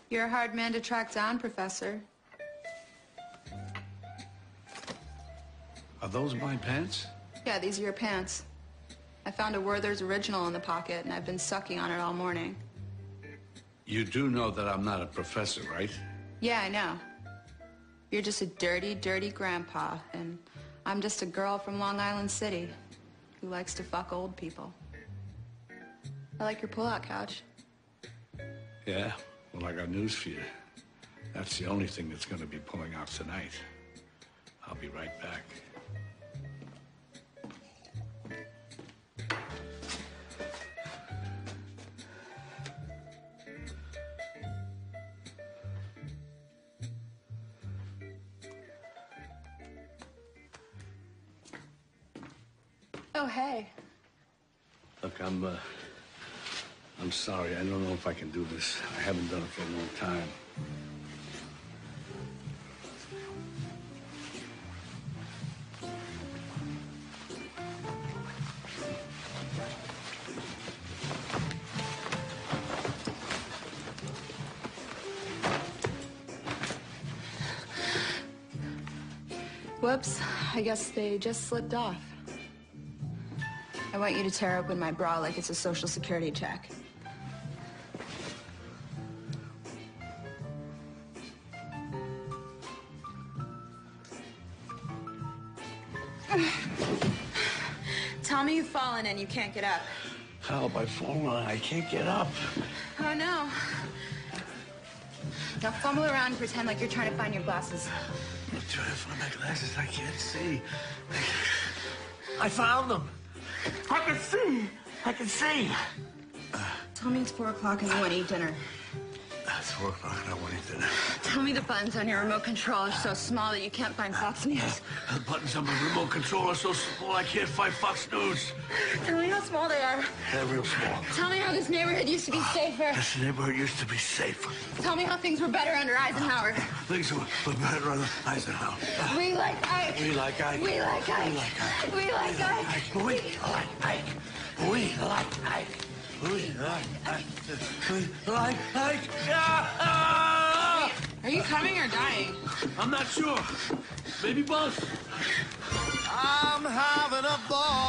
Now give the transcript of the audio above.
You're a hard man to track down, Professor. Are those my pants? Yeah, these are your pants. I found a Werther's original in the pocket, and I've been sucking on it all morning. You do know that I'm not a professor, right? Yeah, I know. You're just a dirty, dirty grandpa, and I'm just a girl from Long Island City who likes to fuck old people. I like your pull-out couch. Yeah? Well, I got news for you. That's the only thing that's going to be pulling out tonight. I'll be right back. Oh, hey. Look, I'm sorry. I don't know if I can do this. I haven't done it for a long time. Whoops. I guess they just slipped off. I want you to tear open my bra like it's a Social Security check. Tell me you've fallen and you can't get up. Help, I've fallen. I can't get up. Oh, no. Now fumble around and pretend like you're trying to find your glasses. I'm trying to find my glasses. I can't see. I found them. I can see. I can see. Tell me it's 4 o'clock and you want to eat dinner. It's 4 o'clock and I want to eat dinner. Tell me the buttons on your remote control are so small that you can't find Fox News. The buttons on my remote control are so small I can't find Fox News. Tell me how small they are. They're real small. Tell me how this neighborhood used to be safer. This neighborhood used to be safer. Tell me how things were better under Eisenhower. Things were better under Eisenhower. We like Ike. We like Ike. We like Ike. We like Ike. We like Ike. We like Ike. We like Ike. We like Ike. We like Ike. Ah! Are you coming or dying? I'm not sure. Maybe both. I'm having a ball.